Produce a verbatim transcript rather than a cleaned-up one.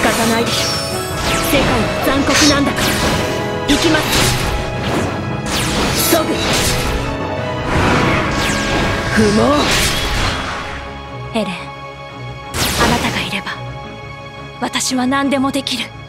方ないでしょ。世界は残酷なんだから。行きます。ソグ不毛。エレン、あなたがいれば私は何でもできる。